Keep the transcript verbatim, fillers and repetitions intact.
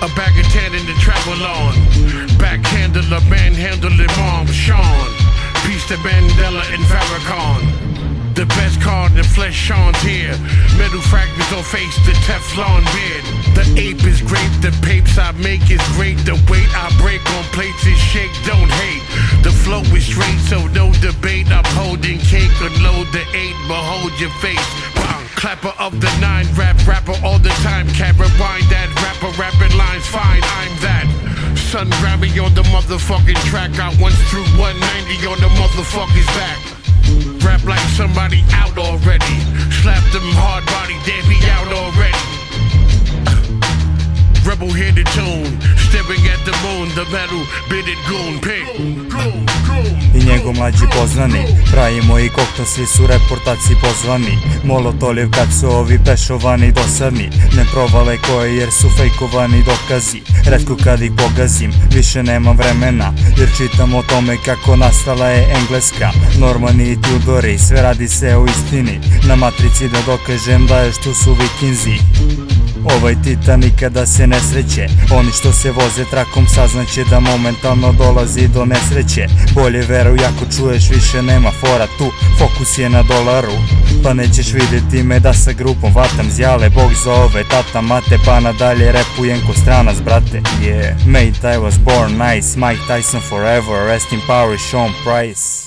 A bag of tan in the travel on. Backhandler, manhandling mom, Sean. Peace to Mandela and Farrakhan. The best card in flesh, Sean's here. Metal fragments on face, the Teflon beard. The ape is great, the papes I make is great. The weight I break on plates is shake, don't hate. The flow is straight, so no debate. I'm holding cake, unload the eight, behold your face. Bang, clapper of the nine, rap rapper all the time. Can't rewind that rapper, rapping lines fine, I'm that. Son, grab me on the motherfucking track. I once threw one ninety on the motherfucker's back. Rap like somebody out already. Slap them hard body, they be out already. Rebel hear the tune, staring at the moon, the metal bearded goon pig. I njegov mlađi poznani, pravimo i koktel, svi su reportaci pozvani. Molotoljev kad su ovi pešovani dosadni, ne provale koje jer su fejkovani dokazi. Retko kad ih pogazim, više nemam vremena, jer čitam o tome kako nastala je Engleska. Normani i Tudori, sve radi se o istini, na matrici da dokažem da još tu su Vikinzi. Ovaj titan nikada se ne sreće, oni što se voze trakom saznaće da momentalno dolazi do nesreće. Bolje veruj ako čuješ, više nema fora tu, fokus je na dolaru. Pa nećeš vidjeti me da sa grupom vatam zjale, Bog zove, tata, mate, pa nadalje repujem ko stranac, brate. Yeah, mate, I was born nice, Mike Tyson forever, rest in power, Sean Price.